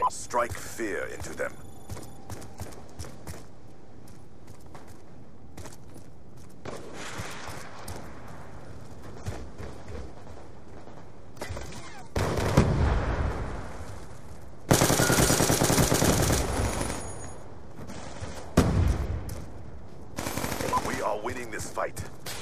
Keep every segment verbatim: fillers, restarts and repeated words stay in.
Strike fear into them. We are winning this fight.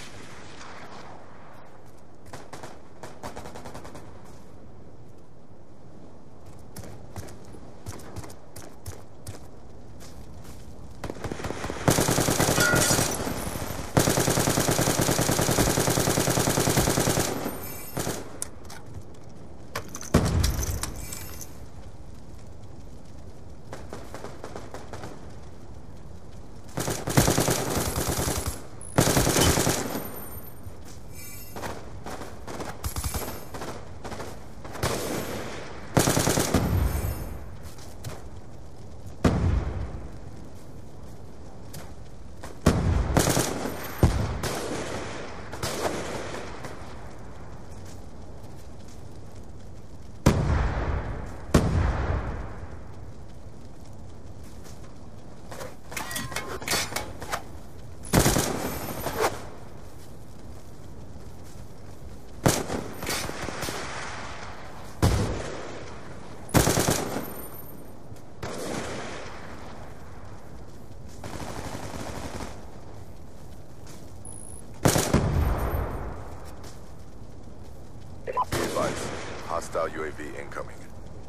Hostile U A V incoming.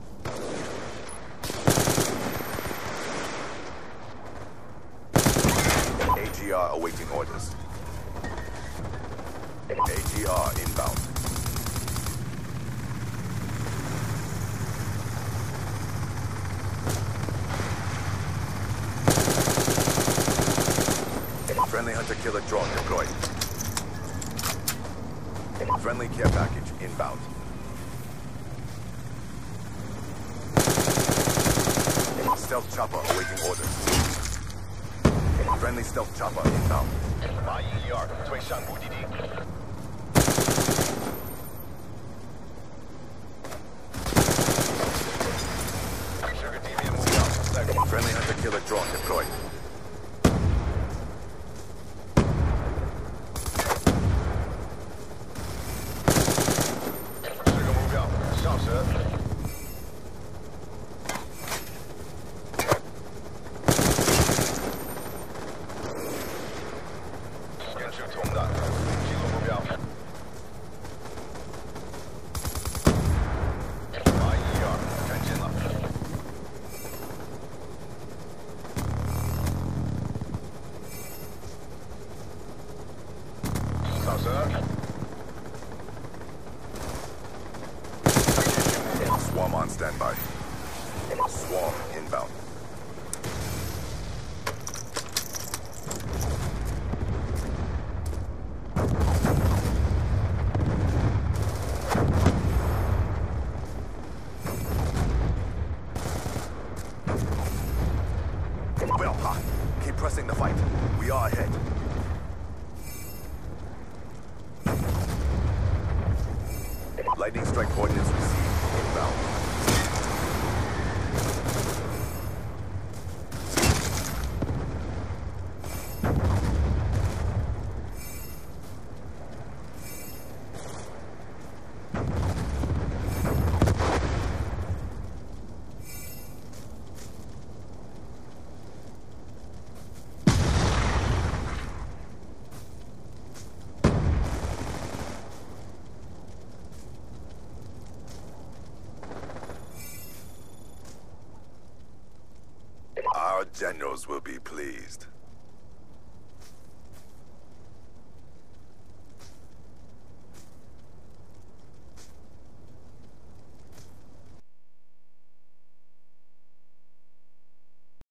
A G R awaiting orders. A G R inbound. Friendly hunter-killer drone deployed. Friendly care package inbound. Stealth chopper awaiting orders. Friendly stealth chopper inbound. 八一一二推上目的地。是个地面目标。Friendly hunter-killer drone deployed. Swarm on standby. Swarm inbound. Well, ha. Keep pressing the fight. We are ahead. Lightning strike coordinates received. Inbound. Our generals will be pleased.